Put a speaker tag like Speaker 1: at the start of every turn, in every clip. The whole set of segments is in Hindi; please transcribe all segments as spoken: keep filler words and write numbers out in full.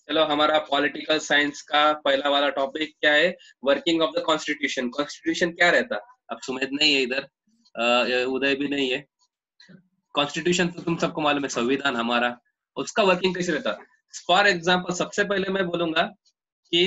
Speaker 1: चलो हमारा पॉलिटिकल साइंस का पहला वाला टॉपिक क्या है, working of the constitution. Constitution क्या रहता, अब सुमेध नहीं है इधर, उदय भी नहीं है। कॉन्स्टिट्यूशन तो तुम सबको मालूम है, संविधान हमारा, उसका वर्किंग कैसे रहता। फॉर एग्जाम्पल सबसे पहले मैं बोलूंगा कि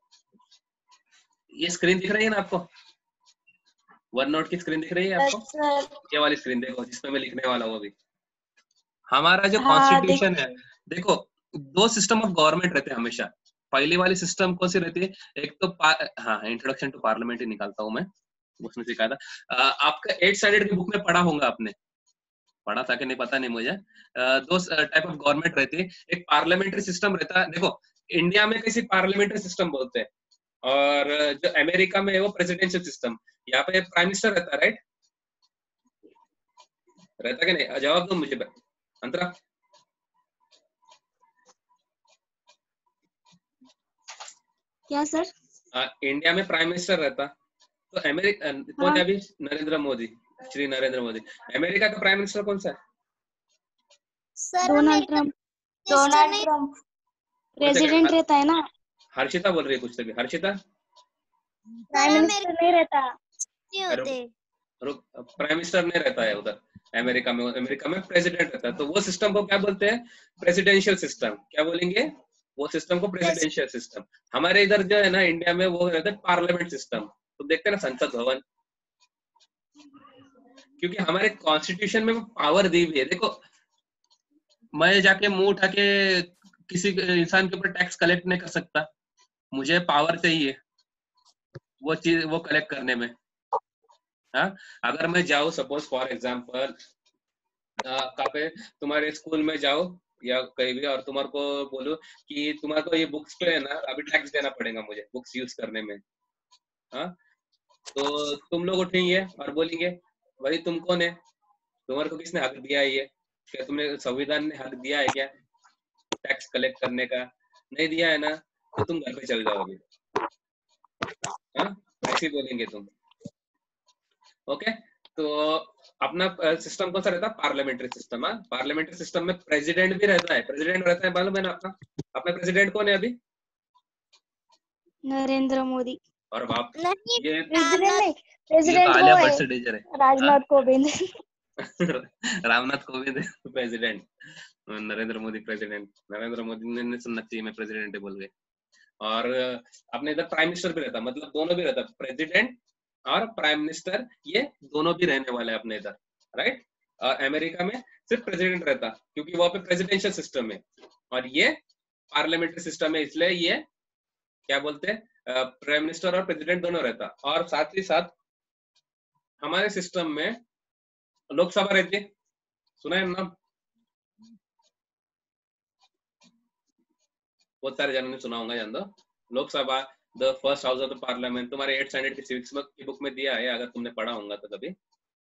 Speaker 1: ये स्क्रीन दिख रही है ना आपको, वन नोट की स्क्रीन दिख रही है आपको? ये वाली स्क्रीन देखो जिसमें मैं लिखने वाला हूँ अभी। हमारा जो कॉन्स्टिट्यूशन है, देखो दो सिस्टम ऑफ गवर्नमेंट रहते हैं हमेशा। पहली वाली सिस्टम कौन सी रहती है, एक तो हाँ इंट्रोडक्शन टू पार्लियामेंट ही निकालता हूँ मैं, उसमें सिखाया था। आपका एट साइडेड की बुक में पढ़ा होगा आपने, पढ़ा था कि नहीं पता नहीं मुझे। दो टाइप ऑफ गवर्नमेंट रहती है, एक पार्लियामेंट्री सिस्टम रहता है। देखो इंडिया में कैसी पार्लियामेंट्री सिस्टम बोलते हैं, और जो अमेरिका में है वो प्रेसिडेंशियल सिस्टम। यहाँ पे प्राइम मिनिस्टर रहता है, राइट? रहता कि नहीं, जवाब दो मुझे अंतरा।
Speaker 2: क्या सर?
Speaker 1: आ, इंडिया में प्राइम मिनिस्टर रहता, तो अमेरिका कौन है अभी? नरेंद्र मोदी, श्री नरेंद्र मोदी। अमेरिका का प्राइम मिनिस्टर कौन सा है?
Speaker 2: Donald Trump. Donald Trump president रहता है ना।
Speaker 1: हर्षिता बोल रही है कुछ तभी, हर्षिता
Speaker 2: प्राइम मिनिस्टर नहीं रहता,
Speaker 1: प्राइम मिनिस्टर नहीं रहता है उधर अमेरिका में। अमेरिका में प्रेसिडेंट रहता है, तो वो सिस्टम को क्या बोलते हैं? Presidential system. क्या बोलेंगे? वो सिस्टम को प्रेसिडेंशियल सिस्टम। हमारे इधर जो है ना इंडिया में वो रहता है पार्लियामेंट सिस्टम। तो देखते हैं ना संसद भवन, क्योंकि हमारे कॉन्स्टिट्यूशन में पावर दी हुई है। देखो मैं जाके मुंह उठा के किसी इंसान के ऊपर टैक्स कलेक्ट नहीं कर सकता, मुझे पावर चाहिए वो चीज वो कलेक्ट करने में। हाँ, अगर मैं जाऊँ सपोज फॉर एग्जाम्पल कहाँ पे, तुम्हारे स्कूल में जाओ या कहीं भी, और तुम्हारे को बोलो कि तुम्हारे को ये बुक्स पे है ना अभी टैक्स देना पड़ेगा मुझे बुक्स यूज करने में। हाँ, तो तुम लोग उठेंगे और बोलेंगे भाई तुम कौन है, तुम्हारे को किसने हक दिया है? ये क्या तुमने संविधान ने हक दिया है क्या टैक्स कलेक्ट करने का? नहीं दिया है ना, तो तुम घर पे चल जाओ अभी। हाँ, ऐसे बोलेंगे तुम। ओके, तो अपना सिस्टम कौन सा रहता है? Parliamentary system. हाँ, पार्लियामेंट्री सिस्टम में प्रेसिडेंट भी रहता है। प्रेसिडेंट रहता है मालूम है ना अपना? अपना प्रेसिडेंट कौन है अभी?
Speaker 2: नरेंद्र मोदी।
Speaker 1: और बाप ये
Speaker 2: प्रेसिडेंट नहीं, प्रेसिडेंट
Speaker 1: आलिया
Speaker 2: वो
Speaker 1: भट्ट से
Speaker 2: है
Speaker 1: डेंजर है,
Speaker 2: राजनाथ कोविंद।
Speaker 1: Ramnath Kovind president, Narendra Modi president. नरेंद्र मोदी ने सुनना चाहिए मैं प्रेसिडेंट है बोल के। और अपने इधर प्राइम मिनिस्टर भी रहता, मतलब दोनों भी रहता, प्रेसिडेंट और प्राइम मिनिस्टर, ये दोनों भी रहने वाले हैं अपने इधर, राइट? और अमेरिका में सिर्फ प्रेसिडेंट रहता, क्योंकि वहां पे प्रेसिडेंशियल सिस्टम है, और ये पार्लियामेंट्री सिस्टम है, इसलिए ये क्या बोलते हैं, प्राइम मिनिस्टर और प्रेसिडेंट दोनों रहता। और साथ ही साथ हमारे सिस्टम में लोकसभा रहती है, सुना है नाम? बहुत सारे जनों ने सुना होगा, जान दो। Lok Sabha, the first house of the parliament, तुम्हारे एट स्टैंडर्ड की सिविक्स की बुक में दिया है, अगर तुमने पढ़ा होगा तो कभी।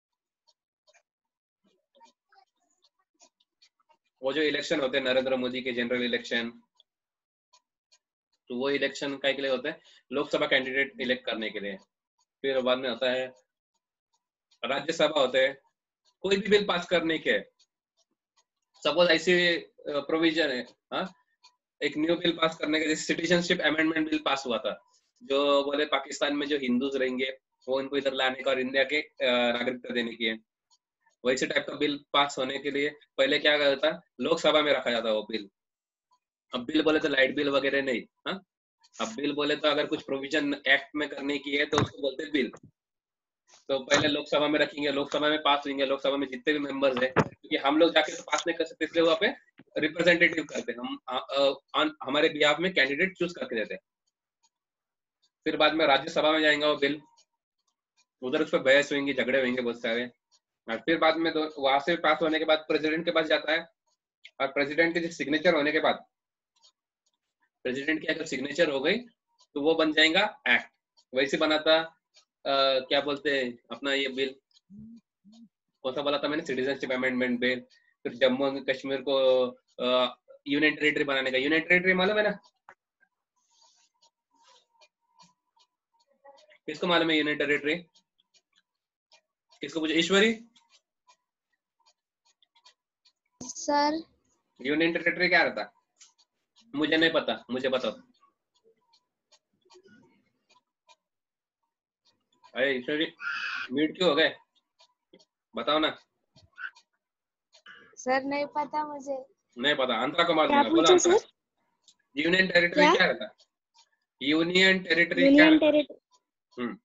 Speaker 1: वो जो इलेक्शन होते हैं नरेंद्र मोदी के, जनरल इलेक्शन, तो वो इलेक्शन का के लिए होता है लोकसभा कैंडिडेट इलेक्ट करने के लिए। फिर बाद में होता है राज्यसभा होते हैं कोई भी बिल पास करने के। सपोज ऐसी प्रोविजन है, हाँ, एक न्यू बिल पास करने के, जैसे सिटीजनशिप अमेंडमेंट बिल पास हुआ था, जो बोले पाकिस्तान में जो हिंदूज रहेंगे वो इनको इधर लाने का और इंडिया के नागरिकता देने की है। वैसे टाइप का बिल पास होने के लिए पहले क्या करता था, लोकसभा में रखा जाता वो बिल। अब बिल बोले तो लाइट बिल वगैरह नहीं, हाँ, अब बिल बोले तो अगर कुछ प्रोविजन एक्ट में करने की है तो उसको बोलते हैं बिल। तो पहले लोकसभा में रखेंगे, लोकसभा में पास होंगे, लोकसभा में जितने भी मेंबर्स है, क्योंकि हम लोग जाके तो पास नहीं कर सकते, इसलिए वहाँ पे रिप्रेजेंटेटिव करते हैं हम, आ, आ, आ, हमारे बिहाफ में कैंडिडेट चूज करके देते हैं। फिर बाद में राज्यसभा में जाएंगे वो बिल, उधर उस पर बहस होंगी, झगड़े होंगे बहुत सारे। और फिर बाद में वहां से पास होने के बाद प्रेसिडेंट के पास जाता है, और प्रेसिडेंट के सिग्नेचर होने के बाद, प्रेसिडेंट की अगर सिग्नेचर हो गई तो वो बन जाएगा एक्ट। वैसे बना था आ, क्या बोलते हैं अपना ये बिल, कौन सा बोला था मैंने, सिटीजनशिप अमेंडमेंट बिल। फिर जम्मू एंड कश्मीर को यूनियन टेरिटरी बनाने का, यूनियन टेरिटरी मालूम है ना? किसको मालूम है यूनियन टेरिटरी? किसको पूछे, ईश्वरी?
Speaker 2: सर
Speaker 1: यूनियन टेरिटरी क्या रहता? मुझे नहीं पता, मुझे बताओ। अरे ईश्वरी म्यूट क्यों हो गए, बताओ ना।
Speaker 2: सर नहीं पता मुझे।
Speaker 1: नहीं पता, अंतरा को मार
Speaker 2: क्या
Speaker 1: दूंगा, बोला
Speaker 2: पूछे
Speaker 1: अंतरा।
Speaker 2: सर?
Speaker 1: यूनियन टेरिटरी
Speaker 2: क्या?
Speaker 1: क्या रहता? यूनियन टेरिटरी क्या
Speaker 2: यूनियन
Speaker 1: रहता?
Speaker 2: टेरिटरी
Speaker 1: हम्म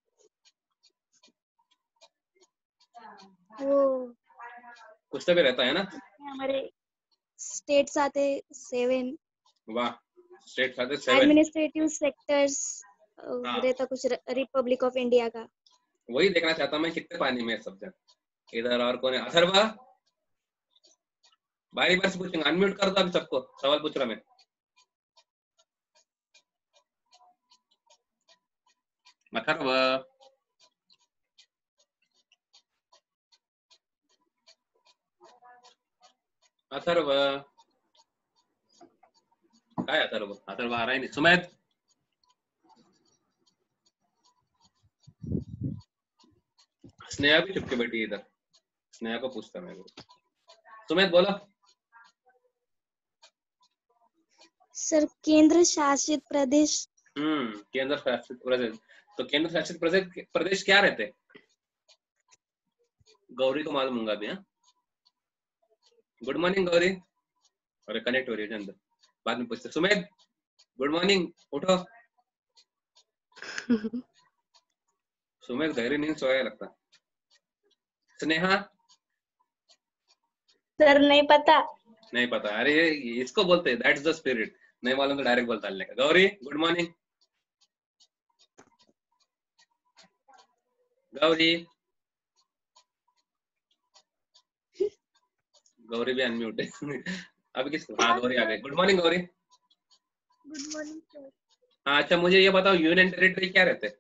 Speaker 2: वो
Speaker 1: कुछ तो भी रहता है ना।
Speaker 2: हमारे स्टेट्स आते सेवन,
Speaker 1: वाह, स्टेट खाते सेवन।
Speaker 2: एडमिनिस्ट्रेटिव सेक्टर्स
Speaker 1: हाँ
Speaker 2: रहता कुछ रिपब्लिक ऑफ इंडिया का।
Speaker 1: वही देखना चाहता मैं, कितने पानी में है सब जन। इधर और कौन है? अथर्वा, बारी बारी से पूछेंगे, अनम्यूट कर दो अभी सबको, सवाल पूछ रहा मैं। अथर्वा, अथर्वा काय अथर्व? अथर्व आ रहा ही नहीं। सुमेध, स्नेहा भी चुपके बैठी है इधर, स्नेहा को पूछता मैं। सुमेध बोलो।
Speaker 2: सर केंद्र शासित प्रदेश।
Speaker 1: हम्म केंद्र शासित प्रदेश। तो केंद्र शासित प्रदेश प्रदेश क्या रहते? गौरी को मालूम होगा अभी। हाँ, गुड मॉर्निंग गौरी। अरे कनेक्ट हो रही है अंदर, बाद में पूछते। सुमेध गुड मॉर्निंग, उठो। सुमेध गहरी नींद सोया लगता। स्नेहा,
Speaker 2: सर नहीं पता।
Speaker 1: नहीं पता। अरे इसको बोलते दैट्स द स्पिरिट, नहीं मालूम तो डायरेक्ट बोलता है। Gauri good morning. गौरी, गौरी भी अनम्यूट है। अभी किसको? हाँ गौरी आ गई। Good morning Gauri.
Speaker 2: Good morning sir.
Speaker 1: हाँ अच्छा, मुझे ये बताओ यूनियन टेरिटरी क्या रहते?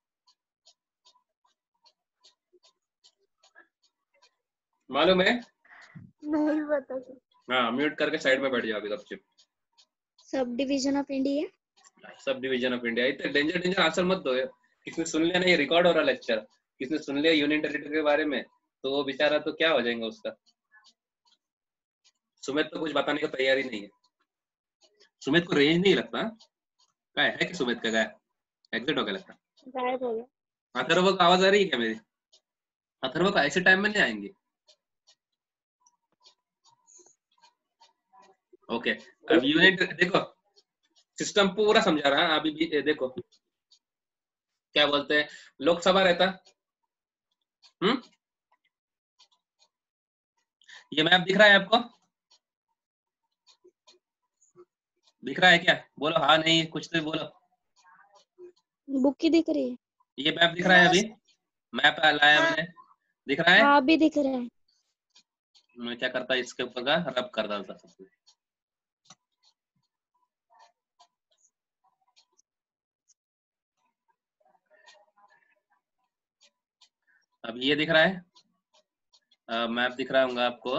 Speaker 1: मालूम है?
Speaker 2: नहीं पता सर।
Speaker 1: हाँ म्यूट करके साइड में बैठ जाओ अभी गपचुप।
Speaker 2: Sub division of India.
Speaker 1: Sub division of India. इतने डेंजर डेंजर आंसर मत दो। किसने सुन लिया नहीं, रिकॉर्ड हो रहा लेक्चर, किसने सुन लिया यूनियन टेरिटरी के बारे में तो वो बेचारा तो क्या हो जाएगा उसका। सुमित तो कुछ बताने की तैयारी नहीं है। सुमित को रेंज नहीं लगता क्या है कि सुमित का गाय एग्जिट हो गया लगता।
Speaker 2: गायब हो गया।
Speaker 1: अथर्व को आवाज आ रही है क्या मेरी? अथर्व को ऐसे टाइम में नहीं आएंगे। ओके अब यूनिट देखो, सिस्टम पूरा समझा रहा है अभी भी। देखो क्या बोलते हैं, लोकसभा रहता। हम्म ये मैप दिख रहा है आपको? दिख रहा है क्या? बोलो हाँ नहीं, कुछ तो बोलो।
Speaker 2: बुक की दिख रही है।
Speaker 1: ये मैप दिख रहा है अभी? मैप लाया मैंने, दिख रहा है?
Speaker 2: हाँ अभी दिख रहा है।
Speaker 1: मैं क्या करता इसके ऊपर का रब कर डालता सब कुछ। अब ये दिख रहा है, मैप दिख रहा होगा आपको।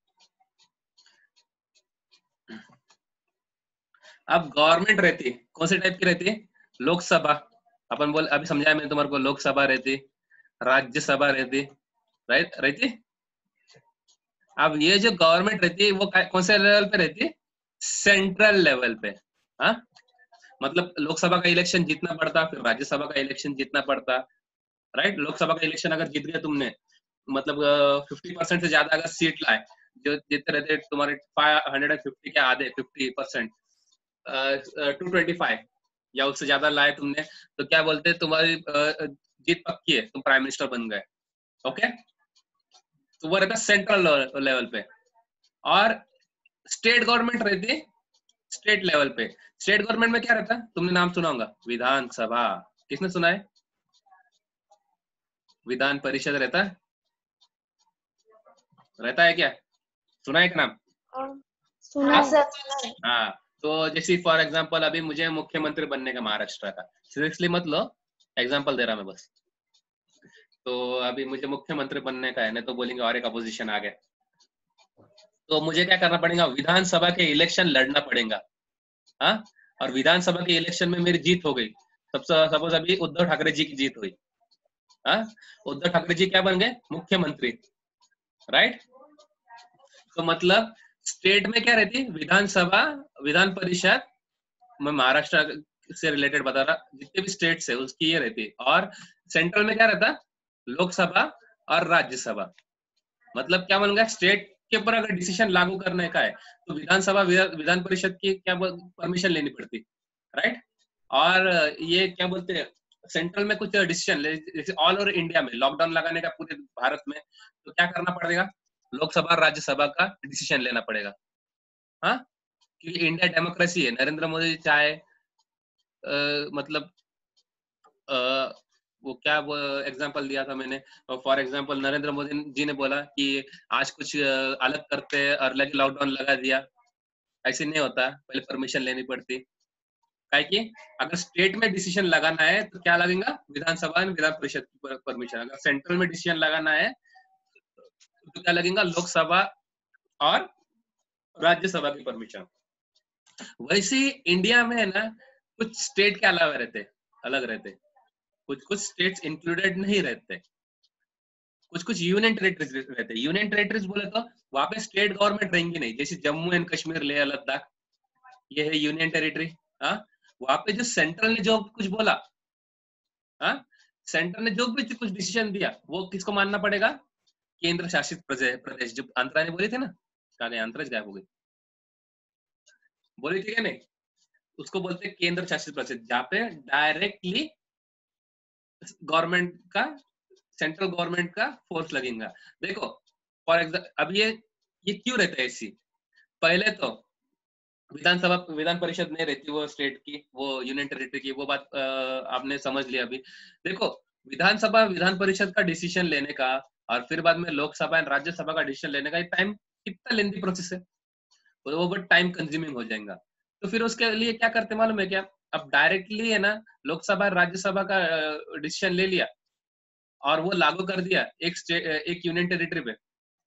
Speaker 1: अब गवर्नमेंट रहती कौन से टाइप की रहती है? लोकसभा। अपन बोल अभी समझाया मैंने तुम्हारे को, लोकसभा रहती, राज्यसभा रहती, राइट रहती। अब ये जो गवर्नमेंट रहती है वो कौन से लेवल पे रहती है? सेंट्रल लेवल पे। हाँ मतलब लोकसभा का इलेक्शन जीतना पड़ता, फिर राज्यसभा का इलेक्शन जीतना पड़ता, राइट। लोकसभा का इलेक्शन अगर जीत गए तुमने, मतलब फिफ्टी परसेंट से ज्यादा अगर सीट लाए, जो जीतते रहते तुम्हारे फाइव हंड्रेड एंड फिफ्टी के आधे fifty percent to twenty five या उससे ज्यादा लाए तुमने, तो क्या बोलते हैं तुम्हारी uh, जीत पक्की है, तुम प्राइम मिनिस्टर बन गए। ओके तो वो रहता सेंट्रल लेवल पे। और स्टेट गवर्नमेंट रहती स्टेट लेवल पे। स्टेट गवर्नमेंट में क्या रहता है? तुमने नाम सुना होगा विधानसभा। किसने सुना है? विधान परिषद रहता है, रहता है क्या? सुना है क्या नाम?
Speaker 2: सुना सर।
Speaker 1: हाँ तो जैसे फॉर एग्जांपल अभी मुझे मुख्यमंत्री बनने का महाराष्ट्र का, सीरियसली मत लो, एग्जांपल दे रहा मैं बस। तो अभी मुझे मुख्यमंत्री बनने का है, नहीं तो बोलेंगे और एक अपोजिशन आ गया, तो मुझे क्या करना पड़ेगा? विधानसभा के इलेक्शन लड़ना पड़ेगा। हाँ और विधानसभा के इलेक्शन में मेरी जीत हो गई, सबसे सपोज अभी उद्धव ठाकरे जी की जीत हुई। हाँ उद्धव ठाकरे जी क्या बन गए? मुख्यमंत्री, राइट। तो मतलब स्टेट में क्या रहती? विधानसभा, विधान परिषद मैं महाराष्ट्र से रिलेटेड बता रहा, जितने भी स्टेट्स है उसकी ये रहती, और सेंट्रल में क्या रहता, लोकसभा और राज्यसभा। मतलब क्या बन गया, स्टेट के ऊपर अगर डिसीजन लागू करने का है तो विधानसभा विधान परिषद की क्या परमिशन लेनी पड़ती, राइट। और ये क्या बोलते हैं, सेंट्रल में कुछ डिसीजन जैसे ऑल ओवर इंडिया में लॉकडाउन लगाने का पूरे भारत में, तो क्या करना पड़ेगा, लोकसभा और राज्यसभा का डिसीजन लेना पड़ेगा। हाँ, क्योंकि इंडिया डेमोक्रेसी है, नरेंद्र मोदी चाहे आ, मतलब आ, वो क्या वो एग्जांपल दिया था मैंने, फॉर एग्जांपल नरेंद्र मोदी जी ने बोला कि आज कुछ अलग करते हैं और लगे लॉकडाउन लगा दिया, ऐसे नहीं होता, पहले परमिशन लेनी पड़ती। क्या कि अगर स्टेट में डिसीजन लगाना है तो क्या लगेगा, विधानसभा और विधान परिषद की परमिशन। अगर सेंट्रल में डिसीजन लगाना है तो क्या लगेगा, लोकसभा और राज्यसभा की परमिशन। वैसे इंडिया में है ना, कुछ स्टेट के अलावा रहते, अलग रहते, कुछ कुछ स्टेट्स इंक्लूडेड नहीं रहते, कुछ कुछ यूनियन टेरिटरीज रहते। यूनियन टेरिटरीज बोले तो वहां पे स्टेट गवर्नमेंट रहेंगी नहीं, जैसे जम्मू एंड कश्मीर, लेह लद्दाख, ये है यूनियन टेरिटरी। हाँ, वहां पे जो सेंट्रल ने जो कुछ बोला, हाँ, सेंटर ने जो भी कुछ डिसीजन दिया वो किसको मानना पड़ेगा, केंद्र शासित प्रदेश। जो अंतरा ने बोली थी ना, कहा गया अंतराज गायब हो गई, बोली थी क्या नहीं, उसको बोलते हैं केंद्र शासित प्रदेश, जहाँ पे डायरेक्टली गवर्नमेंट का, सेंट्रल गवर्नमेंट का फोर्स लगेगा। देखो फॉर एग्जाम्पल, अब ये ये क्यों रहता है ऐसी, पहले तो विधानसभा विधान परिषद नहीं रहती वो स्टेट की, वो यूनियन टेरिटरी की, वो बात आ, आपने समझ लिया। अभी देखो, विधानसभा विधान परिषद का डिसीजन लेने का और फिर बाद में लोकसभा एंड राज्यसभा का डिसीजन लेने का टाइम कितना लेंथी प्रोसेस है, तो वो बहुत टाइम कंज्यूमिंग हो जाएगा। तो फिर उसके लिए क्या करते मालूम है क्या, अब डायरेक्टली है ना लोकसभा राज्यसभा का डिसीजन ले लिया और वो लागू कर दिया एक एक यूनियन टेरिटरी पे,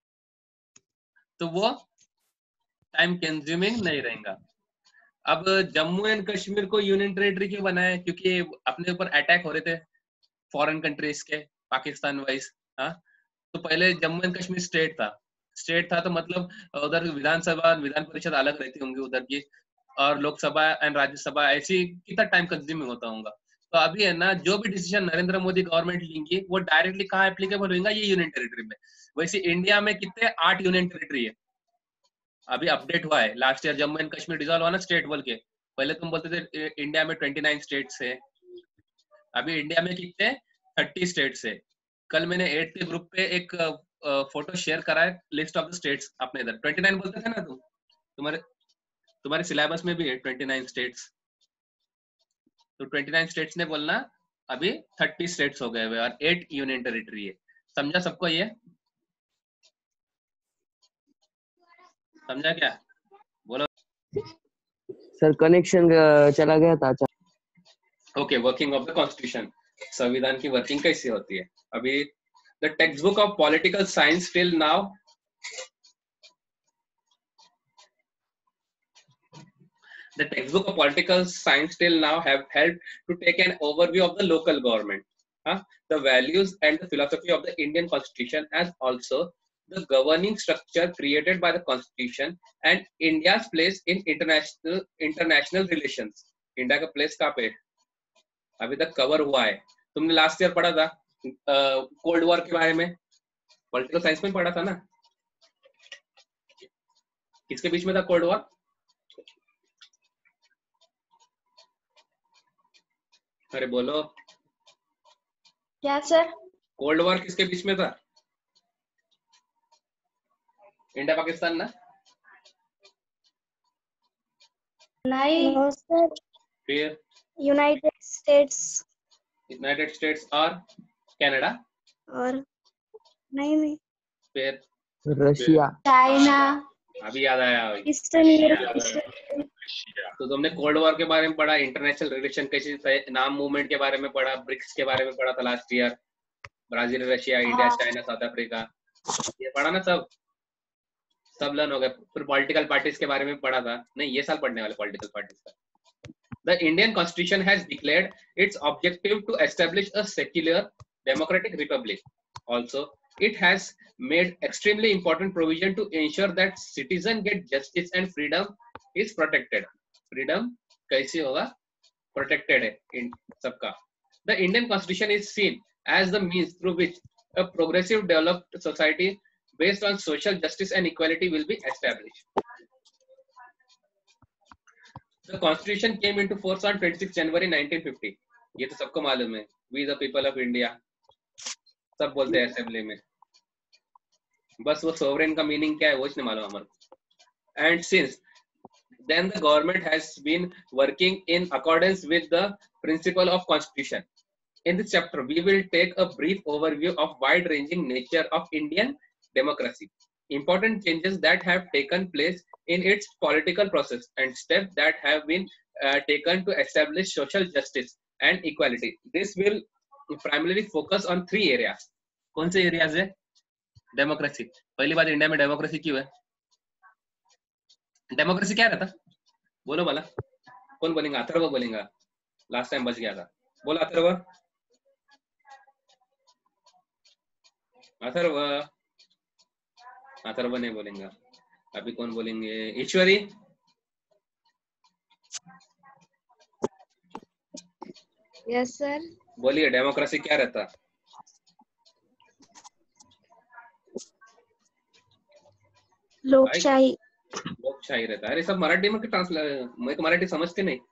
Speaker 1: तो वो टाइम कंज्यूमिंग नहीं रहेगा। अब जम्मू एंड कश्मीर को यूनियन टेरिटरी क्यों बनाया, क्योंकि अपने ऊपर अटैक हो रहे थे फॉरेन कंट्रीज के, पाकिस्तान वाइज। हाँ, तो पहले जम्मू एंड कश्मीर स्टेट था, स्टेट था तो मतलब उधर विधानसभा विधान परिषद अलग रहती होंगी उधर की, और लोकसभा एंड राज्यसभा ऐसी कितना टाइम कंज्यूमिंग होता होगा। तो अभी है ना, जो भी डिसीजन नरेंद्र मोदी गवर्नमेंट लेंगी वो डायरेक्टली कहाँ एप्लीकेबल होगा, ये यूनियन टेरिटरी में। वैसे इंडिया में कितने आठ यूनियन टेरिटरी है, अभी अपडेट हुआ है last year, Jammu and Kashmir dissolve हुआ ना स्टेट बोल के, पहले तुम बोलते थे इंडिया में उनतीस स्टेट्स है, अभी इंडिया में कितने तीस स्टेट्स है। कल मैंने एट के ग्रुप पे एक फोटो शेयर करा है, लिस्ट ऑफ द स्टेट्स, अपने इधर उनतीस बोलते थे ना तुम, तुम्हारे तुम्हारे सिलेबस में भी है उनतीस स्टेट्स, तो उनतीस स्टेट्स ने बोलना अभी तीस स्टेट्स हो गए हुए और एट यूनियन टेरिटरी है। समझा सबको, ये समझा क्या, बोलो।
Speaker 3: सर कनेक्शन चला गया था।
Speaker 1: Okay, working of the constitution, संविधान की वर्किंग कैसी होती है। अभी the textbook of political science till now The textbook of political science till now have helped to take an overview of the local government, huh? the values and the philosophy of the Indian Constitution, as also the governing structure created by the Constitution and India's place in international international relations. India का place कहाँ पे अभी तक कवर हुआ है, तुमने लास्ट ईयर पढ़ा था कोल्ड वॉर के बारे में, पॉलिटिकल साइंस में पढ़ा था ना, किसके बीच में था कोल्ड वॉर, अरे बोलो
Speaker 2: क्या सर,
Speaker 1: कोल्ड वॉर किसके बीच में था, इंडिया पाकिस्तान ना,
Speaker 2: नहीं no, सर,
Speaker 1: फिर
Speaker 2: यूनाइटेड स्टेट्स,
Speaker 1: यूनाइटेड स्टेट्स और कनाडा,
Speaker 2: और नहीं नहीं
Speaker 1: फिर
Speaker 3: रशिया,
Speaker 2: चाइना,
Speaker 1: अभी याद आया,
Speaker 2: ईस्टर्न यूरोप।
Speaker 1: तो तुमने कोल्ड वॉर के बारे में पढ़ा, इंटरनेशनल रिलेशन कैसे थे, नाम मूवमेंट के बारे में पढ़ा, ब्रिक्स के बारे में पढ़ा था last year, Brazil, Russia, India, China, South Africa, ये पढ़ा ना, सब सब लर्न हो गया। फिर पॉलिटिकल पार्टीज के बारे में पढ़ा था, नहीं ये साल पढ़ने वाले पॉलिटिकल पार्टीज का। The Indian Constitution has declared its objective to establish a secular democratic republic. Also, it has made extremely important provision to ensure that citizens get justice and freedom is protected. Freedom कैसी होगा, प्रोटेक्टेड है इन सबका. The Indian Constitution is seen as the means through which a progressive developed society based on social justice and equality will be established. The Constitution came into force on twenty-sixth January nineteen fifty. ये तो सबको मालूम है. We the people of India. सब बोलते हैं असेंबली में. बस वो sovereign का मीनिंग क्या है वो नहीं मालूम हमारे को. And since then the government has been working in accordance with the principle of Constitution. In this chapter, we will take a brief overview of wide-ranging nature of Indian democracy, important changes that have taken place in its political process, and steps that have been uh, taken to establish social justice and equality. This will primarily focus on three areas. कौन से areas है? Democracy. पहली बात इंडिया में डेमोक्रेसी क्यों है? डेमोक्रेसी क्या रहता? बोलो वाला. कौन बोलेगा? अथर्व बोलेगा. लास्ट टाइम बच गया था. बोला अथर्व. अथर्व अथर्व नहीं बोलेंगे. अभी कौन बोलेंगे? ईश्वरी.
Speaker 2: Yes sir.
Speaker 1: बोलिए डेमोक्रेसी क्या रहता?
Speaker 2: लोकशाही.
Speaker 1: लोकशाही रहता है. अरे सब मराठी में ट्रांसलेट, मैं तो मराठी समझती नहीं.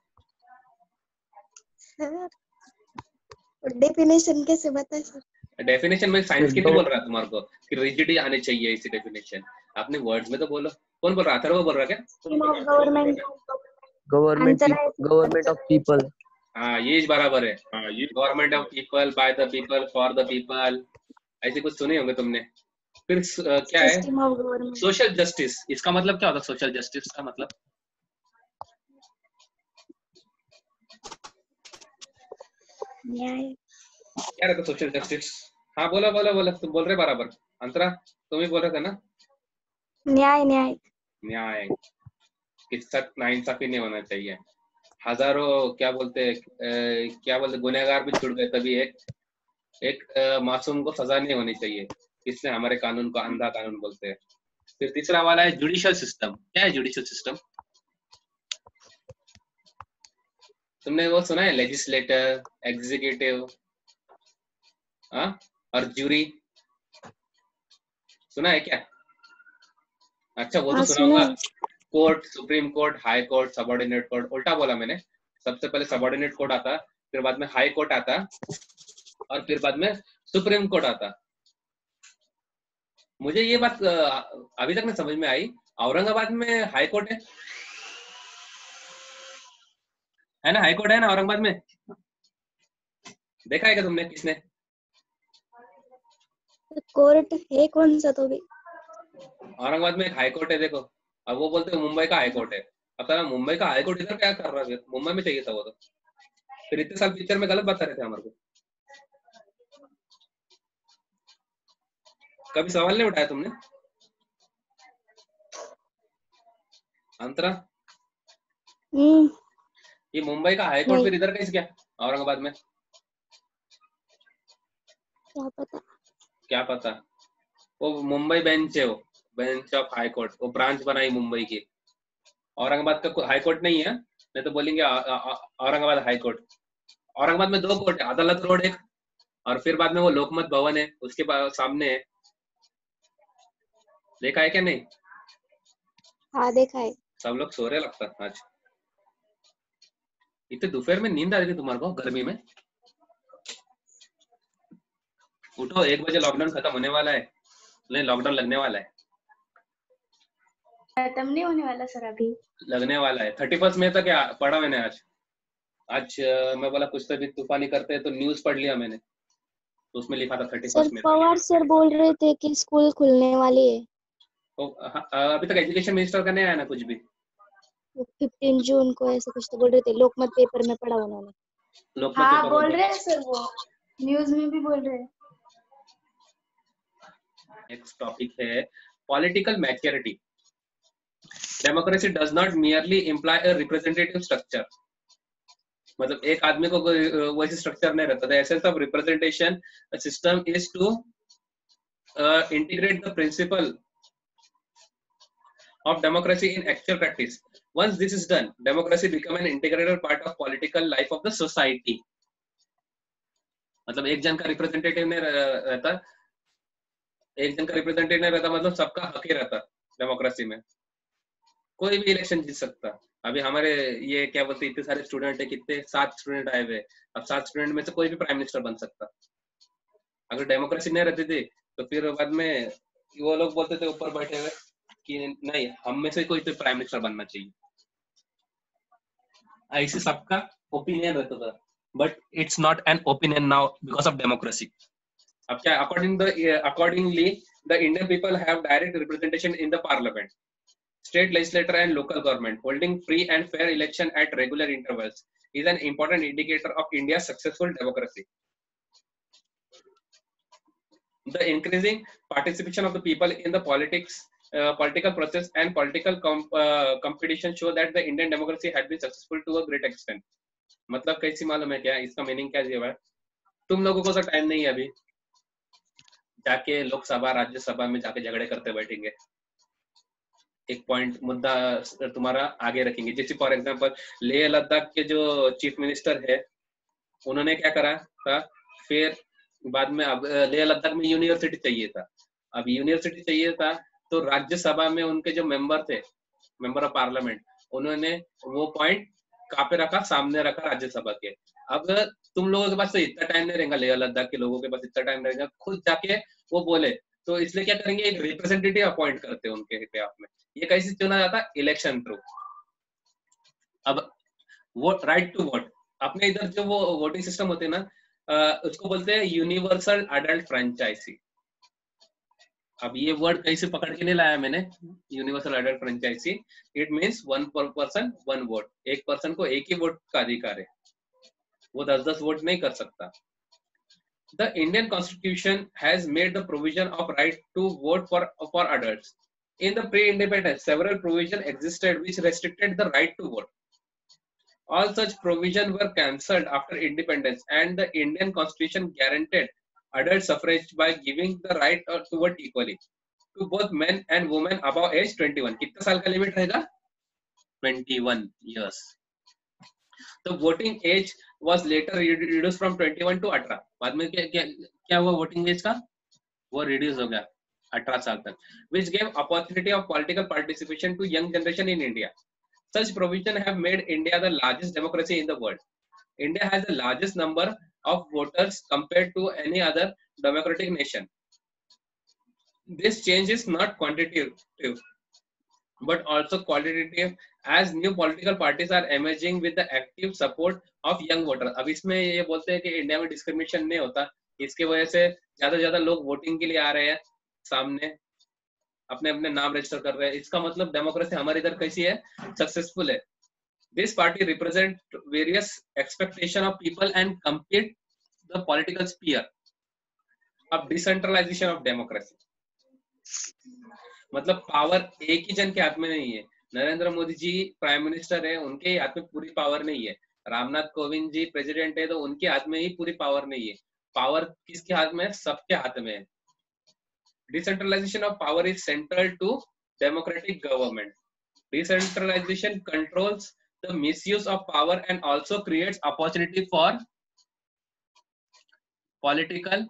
Speaker 2: सर डेफिनेशन कैसे बताए सर?
Speaker 1: डेफिनेशन में साइंस की नहीं बोल रहा तुम्हारे को कि रिजिडिटी आने चाहिए इसी डेफिनेशन. आपने वर्ड्स में तो बोलो. कौन बोल रहा? अथर्व बोल रहा क्या?
Speaker 2: Government
Speaker 3: government government of people.
Speaker 1: हाँ ये बराबर है. हाँ ये government of people, by the people, for the people, ऐसे कुछ सुने होंगे तुमने. फिर uh, क्या है सोशल जस्टिस? इसका मतलब क्या होता है सोशल जस्टिस का मतलब?
Speaker 2: न्याय.
Speaker 1: क्या रहता सोशल जस्टिस? हाँ बोलो बोलो बोलो. तुम बोल रहे बराबर. अंतरा तुम ही बोल रहे थे ना.
Speaker 2: न्याय. न्याय
Speaker 1: न्याय. किसका नाइंसाफी नहीं होना चाहिए. हजारों क्या बोलते क्या बोलते गुनहगार भी छूट गए तभी एक एक मासूम को सजा नहीं होनी चाहिए. इसलिए हमारे कानून को अंधा कानून बोलते हैं. फिर तीसरा वाला है जुडिशियल सिस्टम. क्या है जुडिशियल सिस्टम? तुमने वो सुना है लेजिस्लेटर, एग्जीक्यूटिव और जूरी? सुना है क्या? अच्छा वो तो सुना होगा. Court, supreme court, high court, subordinate court. उल्टा बोला मैंने. सबसे पहले सबऑर्डिनेट कोर्ट आता, फिर बाद में हाई कोर्ट आता और फिर बाद में सुप्रीम कोर्ट आता. मुझे ये बात अभी तक नहीं समझ में आई. औरंगाबाद में हाई कोर्ट है है ना? हाई कोर्ट है ना औरंगाबाद में? देखा है क्या तुमने? किसने?
Speaker 2: कोर्ट है कौन सा? तो भी
Speaker 1: औरंगाबाद में एक हाई कोर्ट है. देखो अब वो बोलते हैं मुंबई का हाई कोर्ट है. अब मुंबई का हाई कोर्ट इधर क्या कर रहा है? मुंबई में चाहिए था वो. तो फिर इतने साल पिक्चर में गलत बता रहे थे हमारे को. कभी सवाल नहीं उठाया तुमने? अंतरा
Speaker 2: हम्म
Speaker 1: ये मुंबई का हाई कोर्ट फिर इधर कैसे क्या औरंगाबाद में?
Speaker 2: क्या पता.
Speaker 1: क्या पता. वो मुंबई बेंच है. वो बेंच ऑफ हाई कोर्ट. वो ब्रांच बनाई मुंबई की. औरंगाबाद का हाई कोर्ट नहीं है. नहीं तो बोलेंगे औरंगाबाद हाई कोर्ट. औरंगाबाद में दो कोर्ट है. अदालत रोड एक और फिर बाद में वो लोकमत भवन है उसके सामने है. देखा है क्या? नहीं.
Speaker 2: हाँ देखा है.
Speaker 1: सब लोग सो रहे लगता है आज. इतने दोपहर में नींद आ रही थी तुम्हारे को गर्मी में? उठो. एक बजे लॉकडाउन खत्म होने वाला है. नहीं लॉकडाउन लगने वाला है.
Speaker 2: खत्म नहीं होने वाला सर. अभी
Speaker 1: लगने वाला है. थर्टी फर्स्ट में तक क्या पढ़ा मैंने आज. आज मैं बोला कुछ तो भी तूफानी करते हैं तो न्यूज पढ़ लिया मैंने. तो उसमें लिखा था थर्टी फर्स्ट में.
Speaker 2: पवार सर बोल रहे थे कि स्कूल खुलने वाली है. तो
Speaker 1: अभी तक एजुकेशन मिनिस्टर का नहीं आया ना कुछ भी.
Speaker 2: फिफ्टीन जून को ऐसे कुछ तो बोल रहे थे. लोकमत पेपर में पढ़ा उन्होंने.
Speaker 1: लोकमत
Speaker 2: हाँ
Speaker 1: पेपर
Speaker 2: बोल रहे हैं सर. वो न्यूज में भी बोल रहे हैं.
Speaker 1: नेक्स्ट टॉपिक है political maturity. Democracy does not merely imply a representative structure. मतलब एक आदमी को वैसे स्ट्रक्चर नहीं रहता. The essence of representation system is to integrate the principle of democracy in actual practice. once this is done, democracy become an integrated part of political life of the society. मतलब एक जन का रिप्रेजेंटेटिव नहीं रहता, एक जन का रिप्रेजेंटेटिव नहीं रहता, मतलब सबका हक ही रहता डेमोक्रेसी में, कोई भी इलेक्शन जीत सकता। अभी हमारे ये क्या बोलते इतने सारे स्टूडेंट है, कितने सात स्टूडेंट आए हुए, अब सात स्टूडेंट में से कोई भी प्राइम मिनिस्टर बन सकता। अगर डेमोक्रेसी नहीं रहती थी तो फिर बाद में वो लोग बोलते थे ऊपर बैठे हुए कि नहीं हम में से कोई तो प्राइम मिनिस्टर बनना चाहिए, ऐसे सबका ओपिनियन रहता था। But it's not an opinion now because of democracy. अब क्या, according the accordingly the Indian people have direct representation in the parliament, state legislature and local government. Holding free and fair election at regular intervals is an important indicator of India's successful democracy. The increasing participation of the people in the politics, uh, political process and political com uh, competition show that the Indian democracy had been successful to a great extent. मतलब कैसी मालूम है क्या, इसका मीनिंग क्या है? तुम लोगों को तो टाइम नहीं है अभी जाके लोकसभा राज्यसभा में जाके झगड़े करते बैठेंगे, एक पॉइंट मुद्दा तुम्हारा आगे रखेंगे। जैसे फॉर एग्जांपल लेह लद्दाख के जो चीफ मिनिस्टर है उन्होंने क्या करा था, फिर बाद में अब लेह लद्दाख में यूनिवर्सिटी चाहिए था, अब यूनिवर्सिटी चाहिए था तो राज्यसभा में उनके जो मेंबर थे, मेंबर ऑफ पार्लियामेंट, उन्होंने वो पॉइंट कहाँ पे रखा, सामने रखा राज्यसभा के। अब तुम लोगों के पास तो इतना टाइम नहीं रहेगा, लेह लद्दाख के लोगों के पास इतना टाइम रहेगा खुद जाके वो बोले, तो इसलिए क्या करेंगे, एक रिप्रेजेंटेटिव अपॉइंट करते हैं उनके बेहाफ में। ये कैसे चुना जाता, इलेक्शन थ्रू। अब वोट, राइट टू वोट, अपने इधर जो वो वोटिंग सिस्टम होते हैं ना, उसको बोलते हैं यूनिवर्सल अडल्ट फ्रेंचाइजी। अब ये वर्ड कैसे पकड़ के नहीं लाया मैंने, universal adult franchise, it means one per person one vote, एक पर्सन को एक ही वोट का अधिकार है, वो दस दस वोट नहीं कर सकता। The Indian Constitution has made the provision of right to vote for for adults. In the pre-independence, several provisions existed which restricted the right to vote. All such provisions were cancelled after independence, and the Indian Constitution guaranteed adult suffrage by giving the right to vote equally to both men and women above age twenty-one. कितना साल का लिमिट रहेगा? twenty-one years. तो voting age was later reduced from twenty-one to eighteen. बाद में क्या क्या क्या हुआ वोटिंग एज का, वो रिड्यूस हो गया अठारह साल तक, which gave opportunity of political participation to young generation in India. Such provision have made India the largest democracy in the world. India has the largest number of voters compared to any other democratic nation. This change is not quantitative but also qualitative, as new political parties are emerging with the active support of young voters. अब इसमें ये बोलते हैं कि इंडिया में डिस्क्रिमिनेशन नहीं होता, इसके वजह से ज्यादा ज्यादा लोग वोटिंग के लिए आ रहे हैं सामने, अपने अपने नाम रजिस्टर कर रहे हैं। इसका मतलब डेमोक्रेसी हमारे इधर कैसी है, सक्सेसफुल है। This party represent various expectation of people and complete the political sphere. अब डिसेंट्रलाइजेशन ऑफ डेमोक्रेसी, मतलब पावर एक ही जन के हाथ में नहीं है। नरेंद्र मोदी जी प्राइम मिनिस्टर है, उनके हाथ में पूरी पावर नहीं है। रामनाथ कोविंद जी प्रेसिडेंट है, तो उनके हाथ में ही पूरी पावर नहीं है। पावर किसके हाथ में है, सबके हाथ में है। Decentralisation of power is central to democratic government. Decentralisation controls the misuse of power and also creates opportunity for political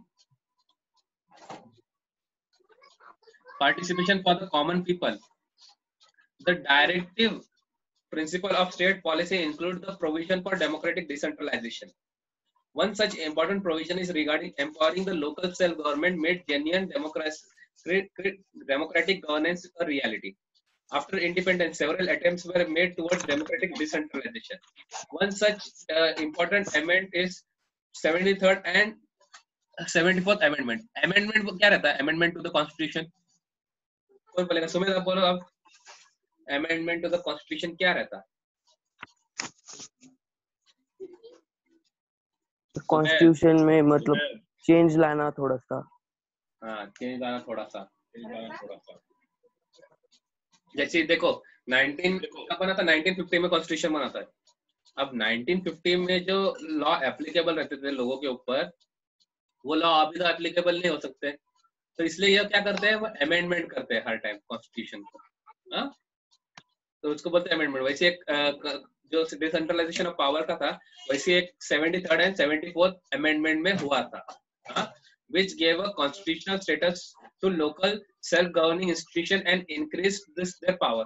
Speaker 1: participation for the common people. The directive principle of state policy includes the provision for democratic decentralization. One such important provision is regarding empowering the local self-government, made genuine democratic governance a reality. After independence, several attempts were made towards democratic decentralization. One such uh, important amendment is seventy-third and seventy-fourth amendment. Amendment क्या रहता है? Amendment to the Constitution. कौन बोलेगा? सुमित आप बोलो। अब अमेंडमेंट टू द कॉन्स्टिट्यूशन क्या रहता?
Speaker 3: कॉन्स्टिट्यूशन में मतलब चेंज लाना थोड़ा सा।
Speaker 1: हाँ, चेंज लाना थोड़ा सा, थोड़ा सा। जैसे देखो नाइनटीन का बना था, नाइनटीन फिफ्टी में कॉन्स्टिट्यूशन बना था। अब नाइनटीन फिफ्टी में जो लॉ एप्लीकेबल रहते थे लोगों के ऊपर, वो लॉ अभी तो एप्लीकेबल नहीं हो सकते, तो इसलिए ये क्या करते हैं, वो अमेंडमेंट करते हैं हर टाइम कॉन्स्टिट्यूशन को। हाँ, तो उसको बोलते हैं अमेंडमेंट। वैसे एक uh, जो डिसेंट्रलाइजेशन ऑफ पावर का था, वैसे एक seventy third and seventy fourth amendment में हुआ था, हाँ, which gave a constitutional status to local self-governing institution and increased this their power.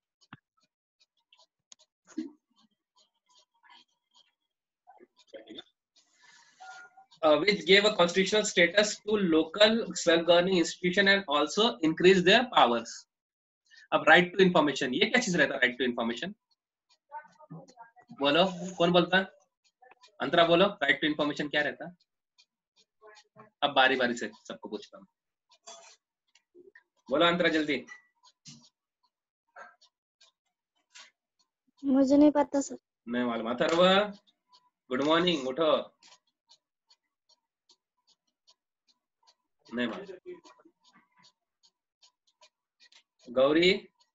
Speaker 1: Uh, which gave a constitutional status to local self-governing institution and also increased their powers. अब राइट टू इंफॉर्मेशन, ये क्या चीज रहता है राइट टू इंफॉर्मेशन? बोलो, कौन बोलता है? अंतरा बोलो, राइट टू इंफॉर्मेशन क्या रहता है? अब बारी बारी से सबको पूछता हूँ, बोलो अंतरा जल्दी।
Speaker 2: मुझे नहीं पता सर।
Speaker 1: नहीं मालूम। अथर्व गुड मॉर्निंग, उठो। नहीं मालूम। गौरी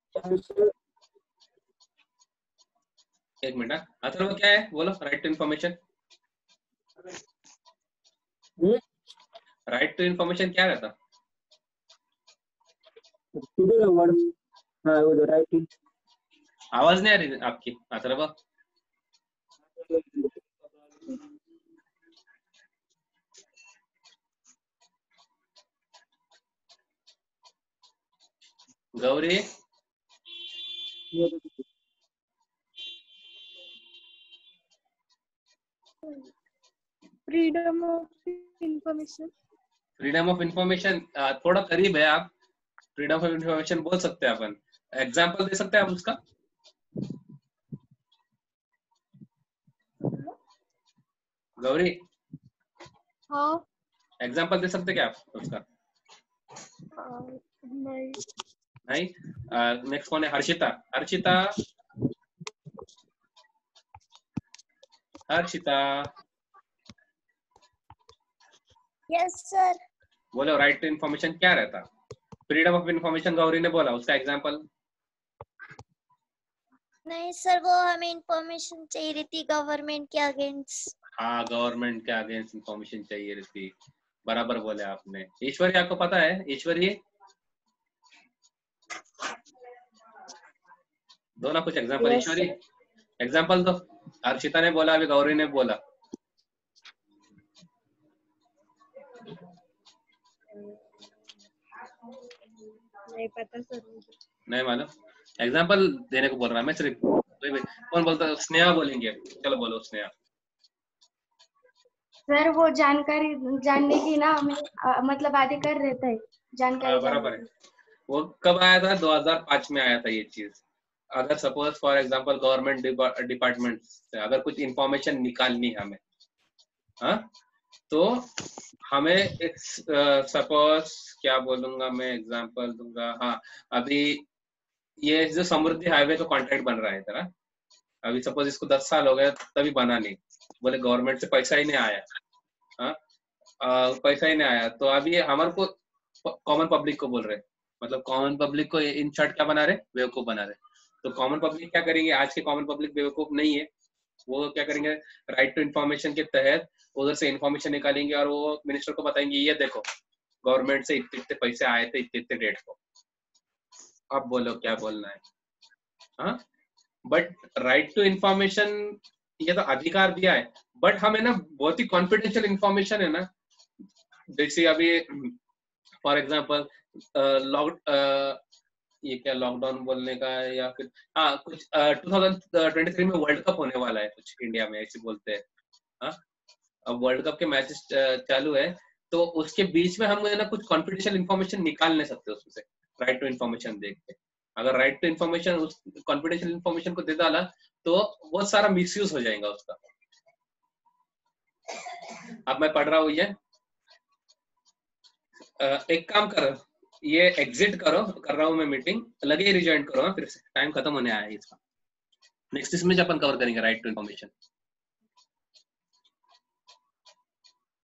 Speaker 1: एक मिनट। अथर्व क्या है बोलो, right to information. Right to information क्या रहता? आवाज नहीं आ रही आपकी Atharva. Gauri
Speaker 2: freedom of information.
Speaker 1: Freedom of information थोड़ा करीब है आप। फ्रीडम ऑफ इंफॉर्मेशन बोल सकते हैं अपन। एग्जांपल दे सकते हैं आप उसका? गौरी
Speaker 2: हाँ।
Speaker 1: एग्जांपल दे सकते क्या आप उसका?
Speaker 2: नहीं।
Speaker 1: नहीं। नेक्स्ट कौन है? हर्षिता। Harshita Harshita
Speaker 2: yes sir.
Speaker 1: बोलो राइट टू इंफॉर्मेशन क्या रहता? फ्रीडम ऑफ इंफॉर्मेशन गौरी ने बोला, उसका एग्जांपल?
Speaker 2: नहीं सर, वो हमें इंफॉर्मेशन चाहिए रहती गवर्नमेंट के अगेंस्ट।
Speaker 1: हाँ, गवर्नमेंट के अगेंस्ट इंफॉर्मेशन चाहिए रहती। बराबर बोले आपने। ईश्वरी आपको पता है? ईश्वरी दो ना कुछ एग्जांपल। yes, ईश्वरी एग्जांपल दो। हर्षिता ने बोला, अभी गौरी ने बोला।
Speaker 2: नहीं पता सर मुझे।
Speaker 1: नहीं मालूम। एग्जांपल देने को बोल रहा मैं सिर्फ। कौन बोलता है? स्नेहा बोलेंगे। चलो बोलो स्नेहा।
Speaker 2: सर वो जानकारी जानने की ना हमें मतलब अधिकार रहता है जानकारी।
Speaker 1: बराबर है। वो कब आया था? दो हज़ार पाँच में आया था ये चीज। अगर suppose for example government department से अगर कुछ इंफॉर्मेशन निकालनी है हमें, हाँ, तो हमें एक सपोज क्या बोलूंगा मैं, एग्जांपल दूंगा। हाँ, अभी ये जो समृद्धि हाईवे का कॉन्ट्रैक्ट बन रहा है इतना, अभी सपोज इसको दस साल हो गए तभी बना नहीं, बोले गवर्नमेंट से पैसा ही नहीं आया। हाँ, पैसा ही नहीं आया तो अभी हमारे को कॉमन पब्लिक को बोल रहे, मतलब कॉमन पब्लिक को इन शॉर्ट क्या बना रहे? बेवकूफ बना रहे। तो कॉमन पब्लिक क्या करेंगे? आज के कॉमन पब्लिक बेवकूफ नहीं है। वो क्या करेंगे? राइट टू इंफॉर्मेशन के तहत उधर से इंफॉर्मेशन निकालेंगे और वो मिनिस्टर को बताएंगे, ये देखो गवर्नमेंट से इतने इतने पैसे आए थे इतने इतने डेट को। अब बोलो क्या बोलना है? हाँ, बट राइट टू इंफॉर्मेशन ये तो अधिकार दिया है, बट हमें ना बहुत ही कॉन्फिडेंशियल इंफॉर्मेशन है ना, जैसे अभी फॉर एग्जांपल लॉक ये क्या लॉकडाउन बोलने का है या फिर हाँ कुछ टू थाउजेंड ट्वेंटी थ्री में वर्ल्ड कप होने वाला है कुछ इंडिया में ऐसे बोलते हैं। हाँ, अब वर्ल्ड कप के मैचेस चालू है तो उसके बीच में हम ना कुछ कॉन्फिडेंशियल इंफॉर्मेशन निकाल नहीं सकते उसमें से राइट टू इंफॉर्मेशन देख के। अगर राइट टू इंफॉर्मेशन उस कॉन्फिडेंशियल इंफॉर्मेशन को दे डाला तो बहुत सारा मिसयूज हो जाएगा उसका। अब मैं पढ़ रहा हूँ, ये एक काम करो, ये एग्जिट करो, कर रहा हूँ मैं मीटिंग, लगे रिजॉइन करो। फिर से टाइम खत्म होने आया है इसका। नेक्स्ट इसमें अपन कवर करेंगे राइट टू इंफॉर्मेशन।